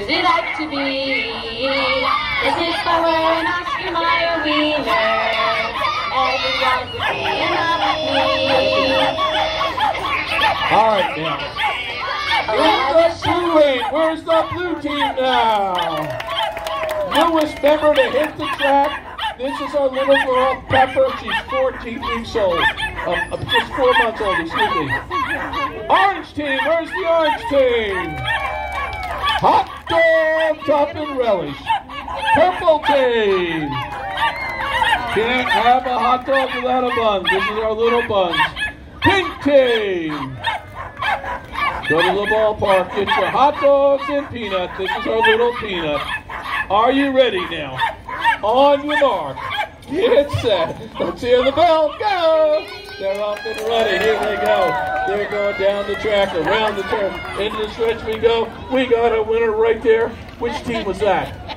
it like to be? As if I were an Oscar Mayer wiener, everyone would be in love with me. All right, now. Where's the blue lane? Where's the blue team now? Newest member to hit the track. This is our little girl, Pepper. She's 14 weeks old. Just 4 months old, excuse me. Orange team, where's the orange team? Hot dog, top and relish. Purple team. Can't have a hot dog without a bun. This is our little buns. Pink team. Go to the ballpark, get your hot dogs and peanut. This is our little peanut. Are you ready now? On your mark, get set. Let's hear the bell go. They're off and running. Here they go. They're going down the track, around the turn, into the stretch we go. We got a winner right there. Which team was that?